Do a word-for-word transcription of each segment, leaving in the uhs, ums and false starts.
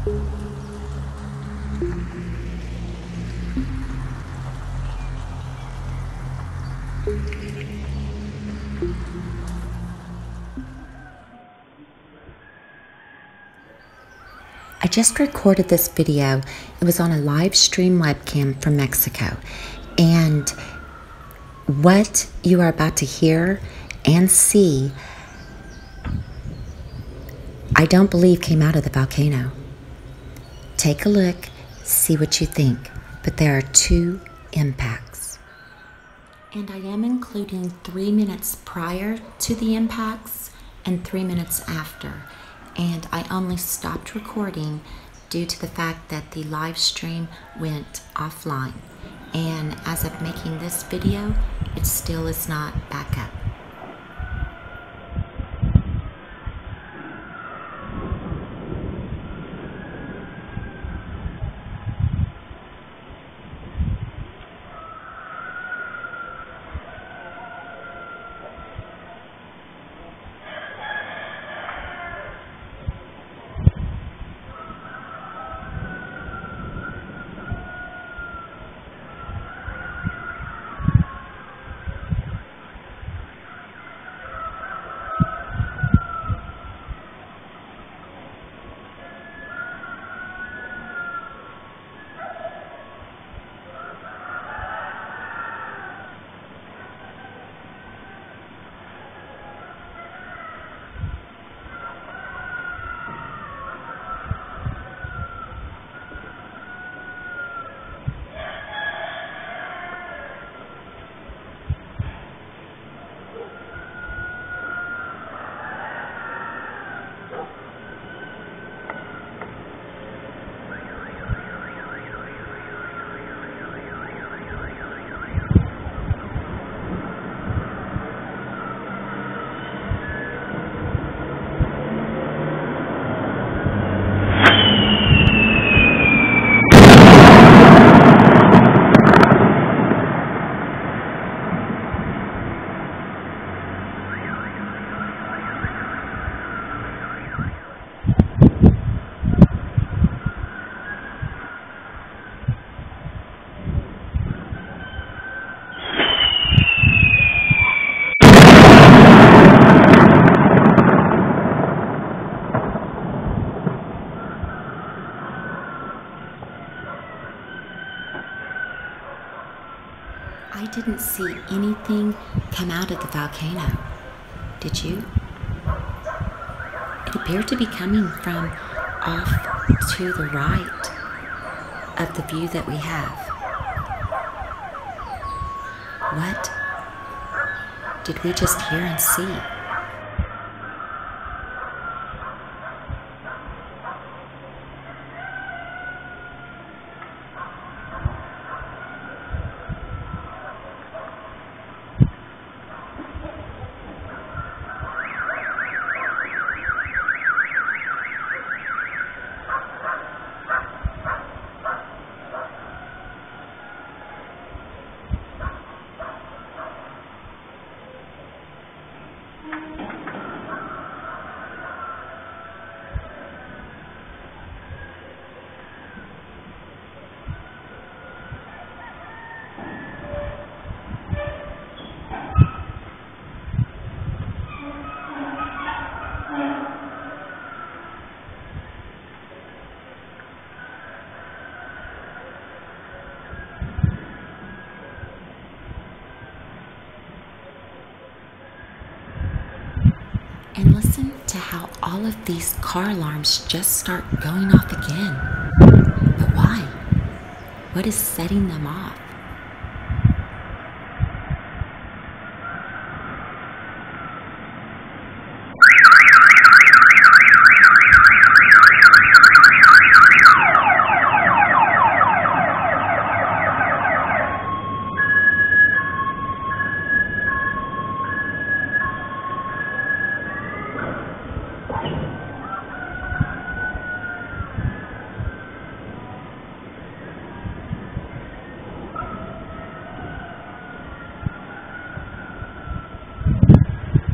I just recorded this video. It was on a live stream webcam from Mexico. And what you are about to hear and see, I don't believe came out of the volcano. Take a look, see what you think. But there are two impacts. And I am including three minutes prior to the impacts and three minutes after. And I only stopped recording due to the fact that the live stream went offline. And as of making this video, it still is not back up. I didn't see anything come out of the volcano. Did you? It appeared to be coming from off to the right of the view that we have. What did we just hear and see? And listen to how all of these car alarms just start going off again. But why? What is setting them off?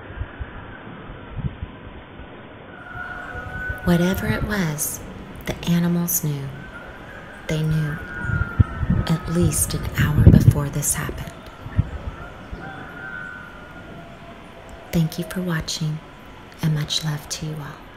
Whatever it was, the animals knew. They knew at least an hour before this happened. Thank you for watching, and much love to you all.